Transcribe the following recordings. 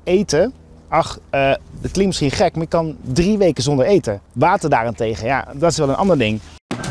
eten, ach, het klinkt misschien gek, maar je kan 3 weken zonder eten. Water daarentegen, ja, dat is wel een ander ding.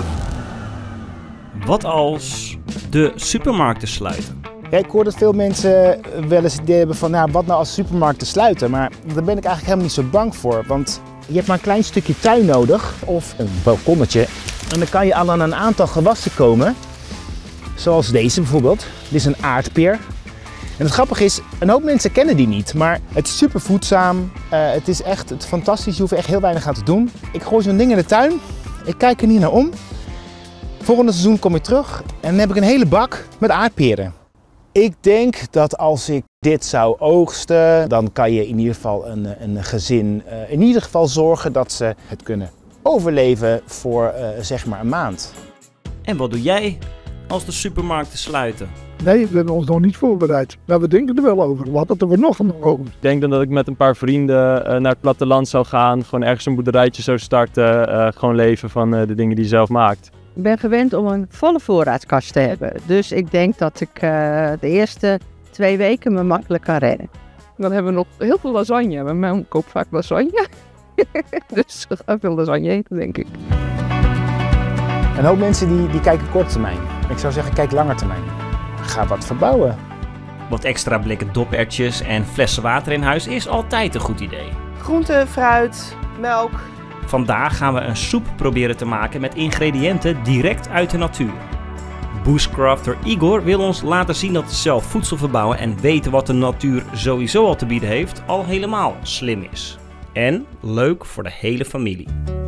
Wat als de supermarkten sluiten? Ja, ik hoor dat veel mensen wel eens het idee hebben van, nou, wat nou als supermarkten sluiten? Maar daar ben ik eigenlijk helemaal niet zo bang voor, want je hebt maar een klein stukje tuin nodig of een balkonnetje. En dan kan je al aan een aantal gewassen komen, zoals deze bijvoorbeeld. Dit is een aardpeer. En het grappige is, een hoop mensen kennen die niet, maar het is super voedzaam. Het is echt fantastisch, je hoeft er echt heel weinig aan te doen. Ik gooi zo'n ding in de tuin, ik kijk er niet naar om. Volgende seizoen kom ik terug en dan heb ik een hele bak met aardperen. Ik denk dat als ik dit zou oogsten, dan kan je in ieder geval een gezin in ieder geval zorgen dat ze het kunnen overleven voor zeg maar een maand. En wat doe jij als de supermarkten sluiten? Nee, we hebben ons nog niet voorbereid. Maar we denken er wel over. Wat hadden we nog over? Ik denk dan dat ik met een paar vrienden naar het platteland zou gaan. Gewoon ergens een boerderijtje zou starten. Gewoon leven van de dingen die je zelf maakt. Ik ben gewend om een volle voorraadkast te hebben. Dus ik denk dat ik de eerste 2 weken me makkelijk kan redden. Dan hebben we nog heel veel lasagne. Mijn man koopt vaak lasagne. Dus we gaan veel lasagne eten, denk ik. Een hoop mensen die kijken korte termijn. Ik zou zeggen, kijk langer termijn. Ga wat verbouwen. Wat extra blikken dopertjes en flessen water in huis is altijd een goed idee. Groente, fruit, melk. Vandaag gaan we een soep proberen te maken met ingrediënten direct uit de natuur. Bushcrafter Igor wil ons laten zien dat zelf voedsel verbouwen en weten wat de natuur sowieso al te bieden heeft al helemaal slim is. En leuk voor de hele familie.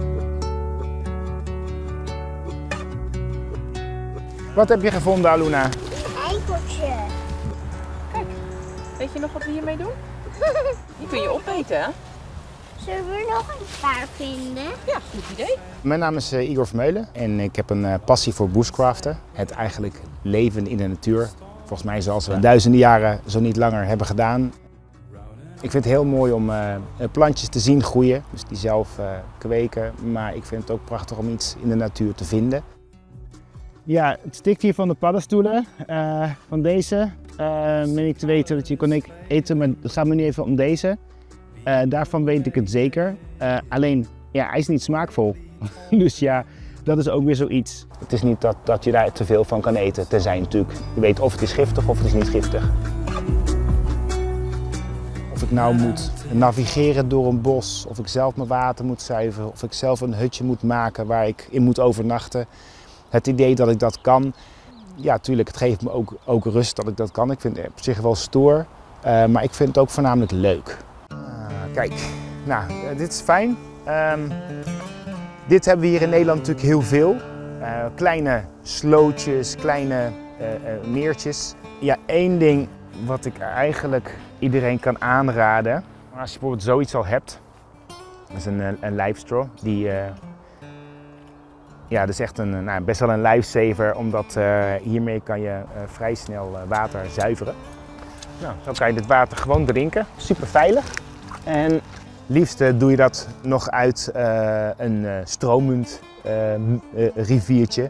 Wat heb je gevonden, Aluna? Een eikeltje. Kijk, weet je nog wat we hiermee doen? Die kun je opeten, hè? Zullen we er nog een paar vinden? Ja, goed idee. Mijn naam is Igor Vermeulen en ik heb een passie voor bushcraften. Het eigenlijk leven in de natuur. Volgens mij zoals we duizenden jaren, zo niet langer, hebben gedaan. Ik vind het heel mooi om plantjes te zien groeien, dus die zelf kweken. Maar ik vind het ook prachtig om iets in de natuur te vinden. Ja, het stikt hier van de paddenstoelen, van deze. Ben ik te weten dat je kon eten, maar het gaat me nu even om deze. Daarvan weet ik het zeker. Alleen, ja, hij is niet smaakvol. Dus ja, dat is ook weer zoiets. Het is niet dat je daar te veel van kan eten, tenzij natuurlijk je weet of het is giftig of het is niet giftig. Of ik nou moet navigeren door een bos, of ik zelf mijn water moet zuiveren, of ik zelf een hutje moet maken waar ik in moet overnachten. Het idee dat ik dat kan, ja, tuurlijk, het geeft me ook rust dat ik dat kan. Ik vind het op zich wel stoer, maar ik vind het ook voornamelijk leuk. Kijk, nou, dit is fijn. Dit hebben we hier in Nederland natuurlijk heel veel. Kleine slootjes, kleine meertjes. Ja, één ding wat ik eigenlijk iedereen kan aanraden. Als je bijvoorbeeld zoiets al hebt, dat is een lijfstraw. Ja, dat is echt best wel een lifesaver, omdat hiermee kan je vrij snel water zuiveren. Nou, zo kan je dit water gewoon drinken, super veilig. En liefst doe je dat nog uit een stromend riviertje.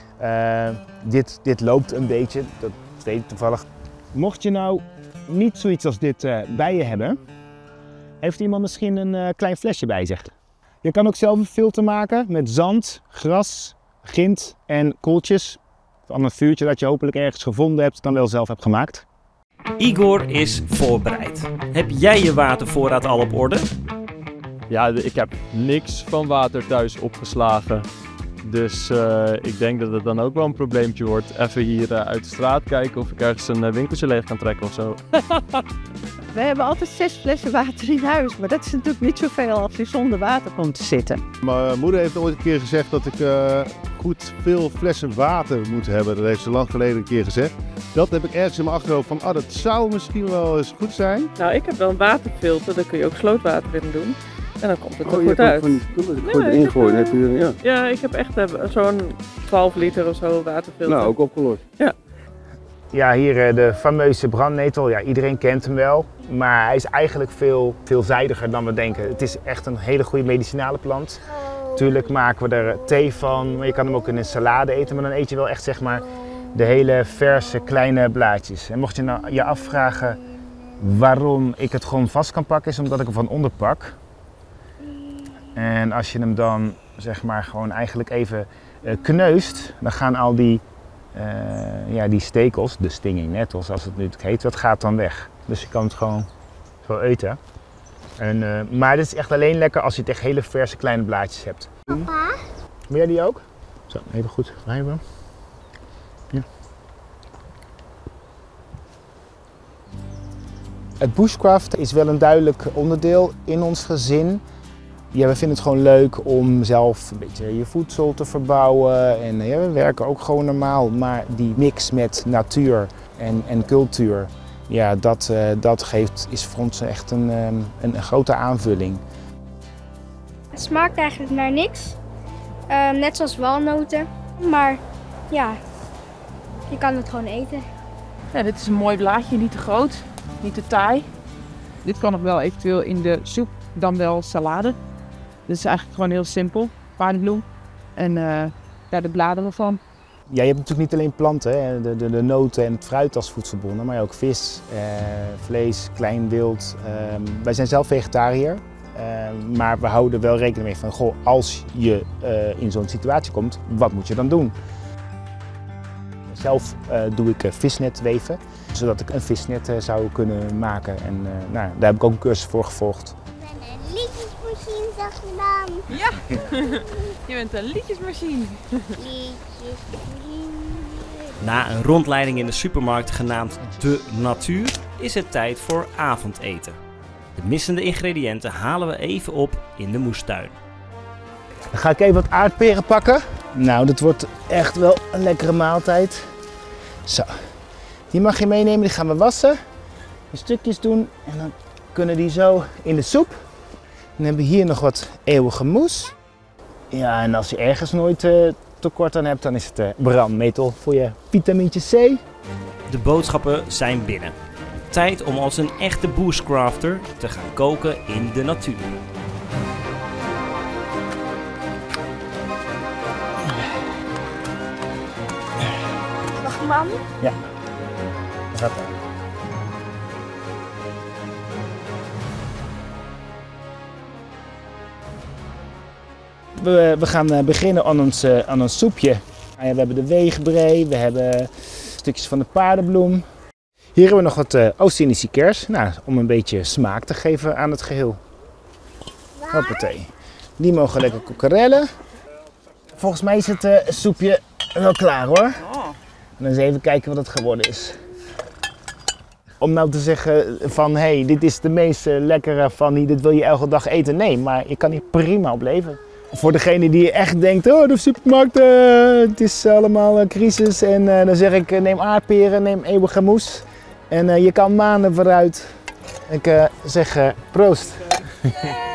Dit loopt een beetje, dat weet ik toevallig. Mocht je nou niet zoiets als dit bij je hebben, heeft iemand misschien een klein flesje bij zich. Je kan ook zelf een filter maken met zand, gras, grind en kooltjes. Van een vuurtje dat je hopelijk ergens gevonden hebt, dan wel zelf hebt gemaakt. Igor is voorbereid. Heb jij je watervoorraad al op orde? Ja, ik heb niks van water thuis opgeslagen. Dus ik denk dat het dan ook wel een probleempje wordt. Even hier uit de straat kijken of ik ergens een winkeltje leeg kan trekken of zo. We hebben altijd 6 flessen water in huis, maar dat is natuurlijk niet zoveel als je zonder water komt te zitten. Mijn moeder heeft ooit een keer gezegd dat ik goed veel flessen water moet hebben. Dat heeft ze lang geleden een keer gezegd. Dat heb ik ergens in mijn achterhoofd van, dat zou misschien wel eens goed zijn. Nou, ik heb wel een waterfilter, daar kun je ook slootwater in doen. En dan komt het er goed uit. Goed ingooien, ja. Ja, ik heb echt zo'n 12 liter of zo waterfilter. Nou, ook opgelost. Ja. Ja, hier de fameuze brandnetel. Ja, iedereen kent hem wel, maar hij is eigenlijk veel veelzijdiger dan we denken. Het is echt een hele goede medicinale plant. Tuurlijk maken we er thee van, maar je kan hem ook in een salade eten, maar dan eet je wel echt zeg maar de hele verse kleine blaadjes. En mocht je nou je afvragen Waarom ik het gewoon vast kan pakken is omdat ik hem van onder pak. En als je hem dan zeg maar gewoon eigenlijk even kneust, dan gaan al die, die stekels, de stinging nettles zoals het nu heet, dat gaat dan weg. Dus je kan het gewoon zo eten. Maar dit is echt alleen lekker als je het echt hele verse kleine blaadjes hebt. Papa? Wil jij die ook? Zo, even goed wrijven. Ja. Het bushcraft is wel een duidelijk onderdeel in ons gezin. Ja, we vinden het gewoon leuk om zelf een beetje je voedsel te verbouwen. En ja, we werken ook gewoon normaal. Maar die mix met natuur en cultuur, ja, dat is voor ons echt een grote aanvulling. Het smaakt eigenlijk naar niks. Net zoals walnoten. Maar ja, je kan het gewoon eten. Ja, dit is een mooi blaadje, niet te groot, niet te taai. Dit kan nog wel eventueel in de soep, dan wel salade. Dit is eigenlijk gewoon heel simpel. Paardenbloem en de bladeren ervan. Ja, je hebt natuurlijk niet alleen planten, hè, de noten en het fruit als voedselbronnen, maar ook vis, vlees, klein wild. Wij zijn zelf vegetariër, maar we houden wel rekening mee van, goh, als je in zo'n situatie komt, wat moet je dan doen? Zelf doe ik visnet weven, zodat ik een visnet zou kunnen maken. En daar heb ik ook een cursus voor gevolgd. Ik ben een liedjesmachine, zag je dan? Ja, je bent een liedjesmachine. Na een rondleiding in de supermarkt genaamd De Natuur is het tijd voor avondeten. De missende ingrediënten halen we even op in de moestuin. Dan ga ik even wat aardperen pakken. Nou, dat wordt echt wel een lekkere maaltijd. Zo, die mag je meenemen, die gaan we wassen. In stukjes doen en dan kunnen die zo in de soep. Dan hebben we hier nog wat eeuwige moes. Ja, en als je ergens nooit tekort aan hebt, dan is het brandnetel voor je vitamintje C. De boodschappen zijn binnen. Tijd om als een echte bushcrafter te gaan koken in de natuur. Mag man? Ja, dat gaat wel. We gaan beginnen aan ons soepje. We hebben de weegbree, we hebben stukjes van de paardenbloem. Hier hebben we nog wat Oost-Indische kers, om een beetje smaak te geven aan het geheel. Hoppatee. Die mogen lekker kokerellen. Volgens mij is het soepje wel klaar hoor. En dan eens even kijken wat het geworden is. Om nou te zeggen van hey, dit is de meest lekkere van die, dit wil je elke dag eten. Nee, maar je kan hier prima op leven. Voor degene die echt denkt, oh de supermarkt, het is allemaal crisis. En dan zeg ik neem aardperen, neem eeuwige moes. En je kan maanden vooruit. Ik zeg proost.